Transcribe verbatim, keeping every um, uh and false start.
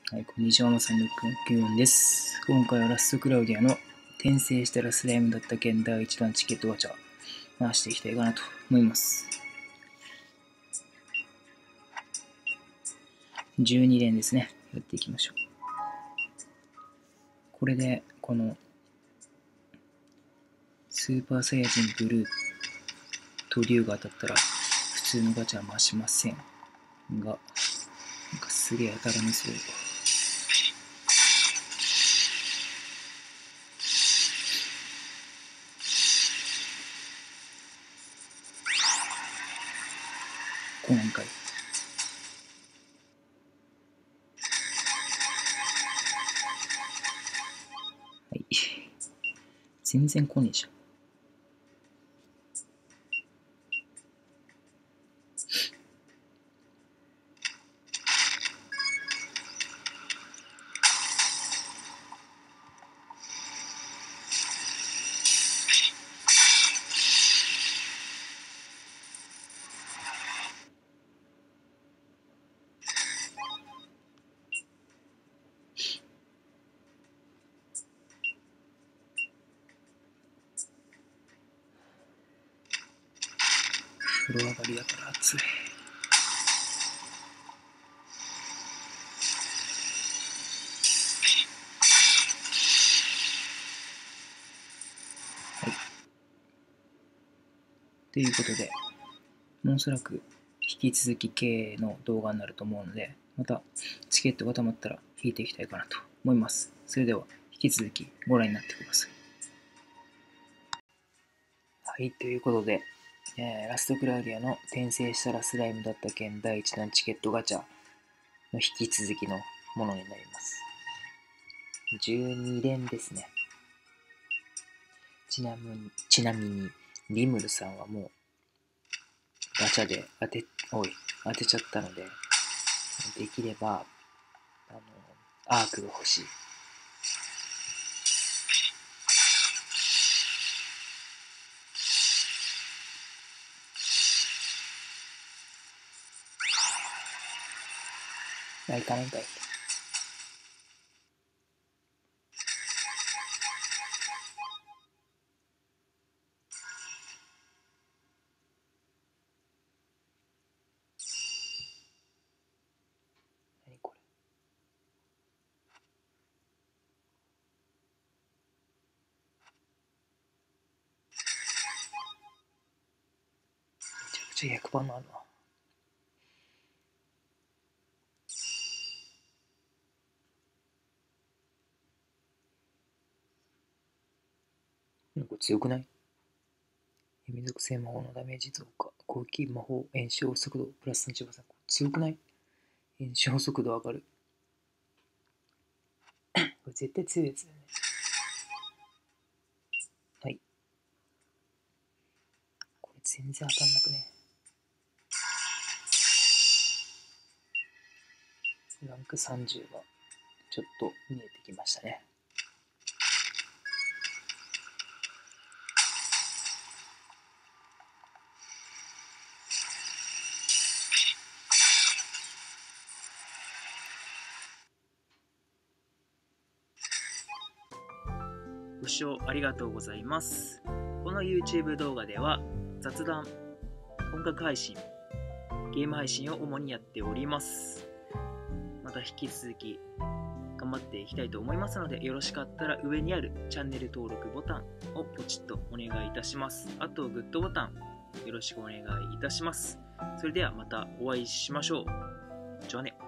はい、こんにちは、まさにろっくんきゅうよんです。今回はラストクラウディアの転生したらスライムだった件だいいち弾チケットガチャ回していきたいかなと思います。じゅうに連ですね。やっていきましょう。これで、このスーパーサイヤ人ブルーと竜が当たったら普通のガチャは回しませんが、なんかすげえ当たらなそう。来ないんかい。はい。全然来ねえじゃん。風呂上がりだから暑い。はい。ということで、もうおそらく引き続き経営の動画になると思うので、またチケットが溜まったら引いていきたいかなと思います。それでは引き続きご覧になってください。はい、ということで、えーラストクラウディアの転生したらスライムだった件だいいち弾チケットガチャの引き続きのものになります。じゅうに連ですね。ちなみに、ちなみにリムルさんはもうガチャで当て、おい、当てちゃったので、できれば、あの、アークが欲しい。あ、いかないんかい。何これ。めちゃくちゃひゃくパーセントあるな。これ強くない？闇属性魔法のダメージ増加。攻撃魔法炎症速度プラス さんじゅっパーセント。強くない？炎症速度上がる。これ絶対強いやつだよね。はい。これ全然当たんなくね。ランクさんじゅうがちょっと見えてきましたね。ご視聴ありがとうございます。この YouTube 動画では雑談、音楽配信、ゲーム配信を主にやっております。また引き続き頑張っていきたいと思いますので、よろしかったら上にあるチャンネル登録ボタンをポチッとお願いいたします。あとグッドボタンよろしくお願いいたします。それではまたお会いしましょう。じゃあね。